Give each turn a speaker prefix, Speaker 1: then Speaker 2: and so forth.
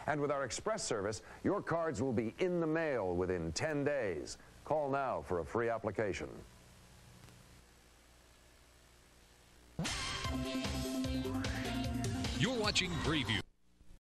Speaker 1: And with our express service, your cards will be in the mail within 10 days. Call now for a free application.
Speaker 2: You're watching Prevue.